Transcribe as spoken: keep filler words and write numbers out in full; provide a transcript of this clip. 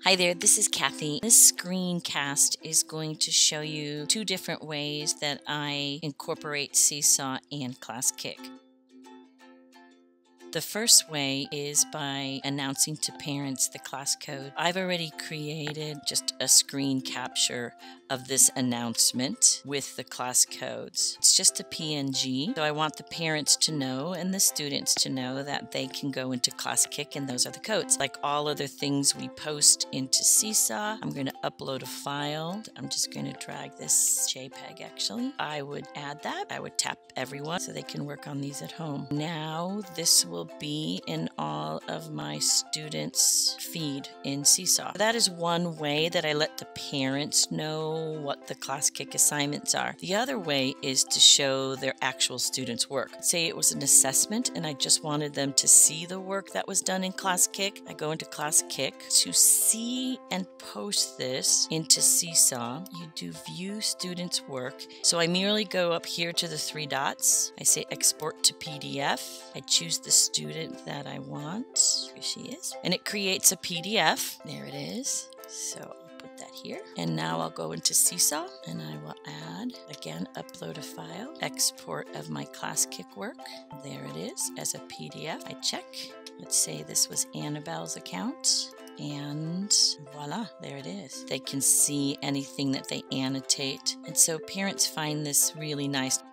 Hi there, this is Kathy. This screencast is going to show you two different ways that I incorporate Seesaw and Classkick. The first way is by announcing to parents the class code. I've already created just a screen capture of this announcement with the class codes. It's just a P N G, so I want the parents to know and the students to know that they can go into Classkick and those are the codes. Like all other things we post into Seesaw, I'm going to upload a file. I'm just going to drag this JPEG actually. I would add that. I would tap everyone so they can work on these at home. Now this will be in all of my students' feed in Seesaw. That is one way that I let the parents know what the Classkick assignments are. The other way is to show their actual students' work. Say it was an assessment and I just wanted them to see the work that was done in Classkick. I go into Classkick. To see and post this into Seesaw, you do view students' work. So I merely go up here to the three dots. I say export to P D F. I choose the student that I want. Here she is. And it creates a P D F. There it is. So I'll put that here. And now I'll go into Seesaw and I will add, again, upload a file, export of my Classkick work. There it is as a P D F. I check. Let's say this was Annabelle's account. And voila, there it is. They can see anything that they annotate. And so parents find this really nice.